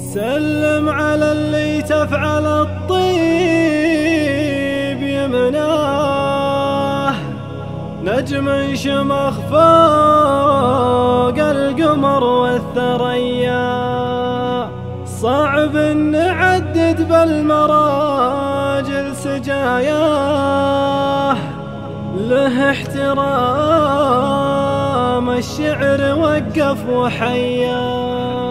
سلم على اللي تفعل الطيب يمناه، نجم شمخ فوق القمر والثريا. صعب نعدد بالمراجل سجاياه، له احترام الشعر وقف وحيا.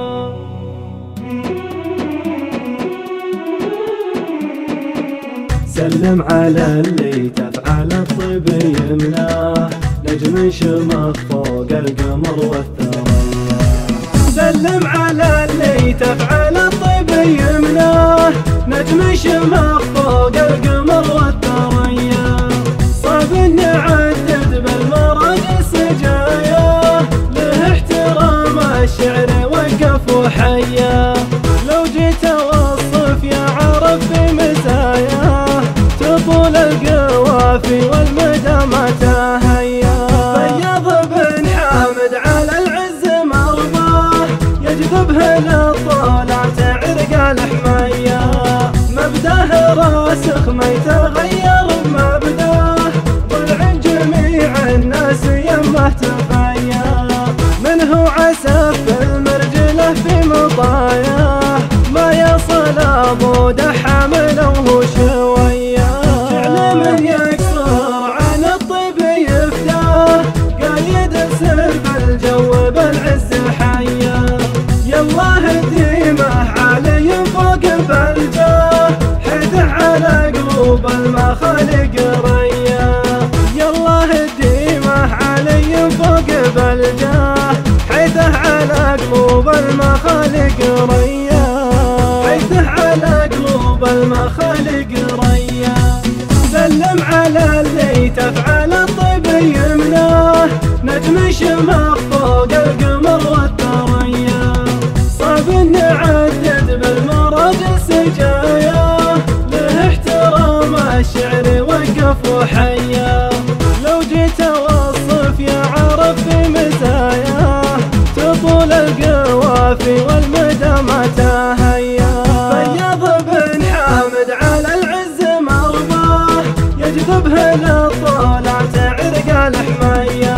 سلم على اللي تفعل الطيب يمناه، نجم شمخ فوق القمر والثريا. سلم على اللي تفعل الطيب يمناه، نجم شمخ فوق القمر والثريا. صعب نعدد بالمراجل سجاياه، له احترام الشعر وقف وحيا. لو جيت اوصف يا عرب بمزاياه، تطول القوافي والمدى ما تهيا. فياض بن حامد على العز مرضاه، يجذبه للطلع تعرق الحمية. مبداه راسخ ما يتغير بمبداه، ضلع جميع الناس يمه تفيا. منه عسف المرجله في مطاياه، ما يصل ابو دحى وهو شويه. جعل من يكسر عن الطيب يفداه، قايد سرب الجو بالعز حيا. يالله ديمه عالي فوق بالجاه، حده على قلوب المخالق ريا. يالله ديمه عالي فوق بالجاه، حده على قلوب المخالق ريا. حده على قلوب المخالق ريا. سلم على اللي تفعل الطيب يمناه، نجم شمخ فوق القمر والثريا. صعب نعدد بالمراجل سجاياه، له احترام الشعر وقف وحيا. لو جيت اوصف يا عرب بمزاياه، تطول القوافي والمدى ما تهيا. فياض بن حامد على العز مرضاه، يجذبه للطلع تعرق الحمية.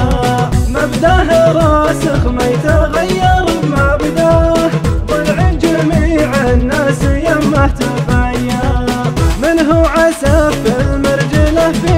مبداه راسخ ما يتغير بمبداه، ضلع جميع الناس يمه تفيا. منه عسف المرجله في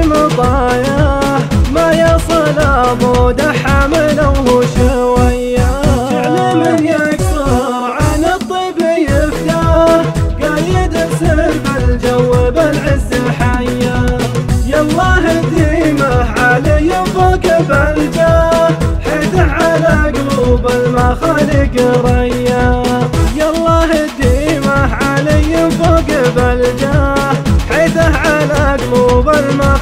مطاياه، ما يصل ابو دحى وهو شويه. جعل من يكسر عن الطيب يفداه، قايد سرب الجو بالعز حيا. يالله ديمه عالي فوق بالجاه، حده على قلوب المخالق ريا. يالله ديمه عالي فوق بالجاه، حده على قلوب المخالق